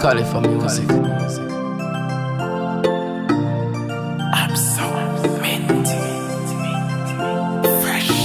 Khalifa music. I'm so minty, fresh.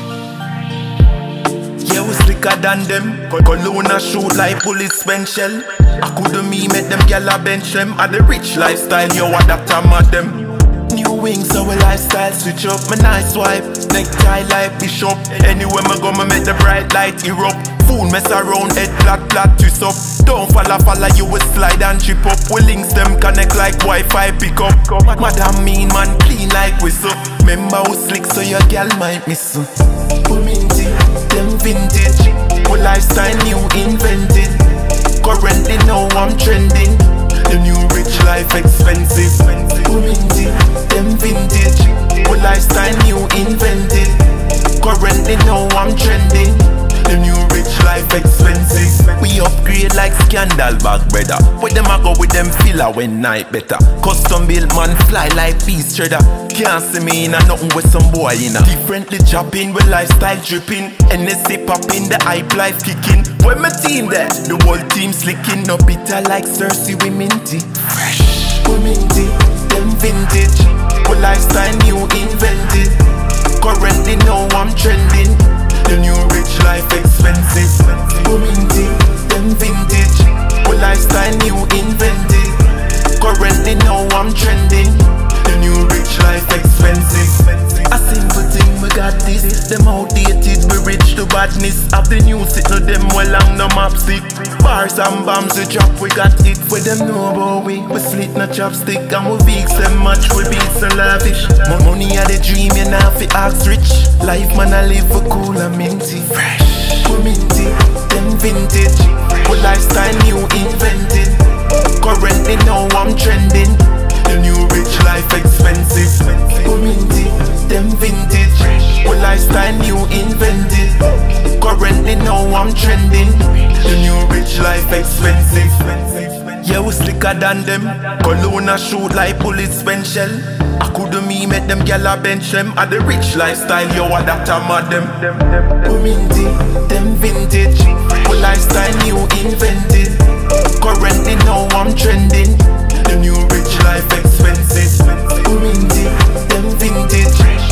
Yeah, we slicker than them. Cologne a shoot like bullets when shell. I couldn't me make them gyal a bench them. At the rich lifestyle, yo, what that time at them. New wings, our lifestyle switch up. My nice wife, necktie like bishop. Anywhere I go, me make the bright light erupt. Fool mess around, head flat, twist up. Don't follow, you will slide and chip up. We links them connect like Wi-Fi pick up. Madam mean man, clean like whistle. Remember who slick so your girl might miss. We minty, them vintage. We lifestyle new invented. Currently now I'm trending. The new rich life expensive. We minty, them vintage. We lifestyle new invented. Currently now I'm trending. The new rich life expensive. We upgrade like scandal bag, brother. Where them a go with them filler when night better. Custom built man fly like beast trader. Can't see me in a nothing with some boy in a. Differently chopping with lifestyle dripping. NSC popping, the hype life kicking. When my team there, the whole team slicking. No bitter like Cersei, we minty. Fresh, we minty, them vintage. We lifestyle new invented. Currently now I'm trending. The new rich life expensive. We minty, them vintage. We lifestyle new invented. Currently now I'm trending. The new rich life expensive. A simple thing, we got this. Them outdated, we rich to badness. Have the new sit, no them well long, no map stick. Bars and bombs we drop, we got it. For them know about we slit no chopstick. And we veeks them match, we beats and lavish. Money are the dream, you now fi ask rich. Life man I live for cool and minty. Fresh, we minty, them vintage. We lifestyle new invented. Currently now I'm trending. The new rich life expensive. We minty, them vintage. We lifestyle new invented. Currently now I'm trending. The new rich life expensive. Yeah, we slicker than them. Cologne a shoot like bullets when shell. I couldn't me make them gyal a bench them. At the rich lifestyle, yo, what that time at them. We minty, them vintage. We lifestyle new invented. Currently now I'm trending. The new rich life expensive. We minty, them vintage.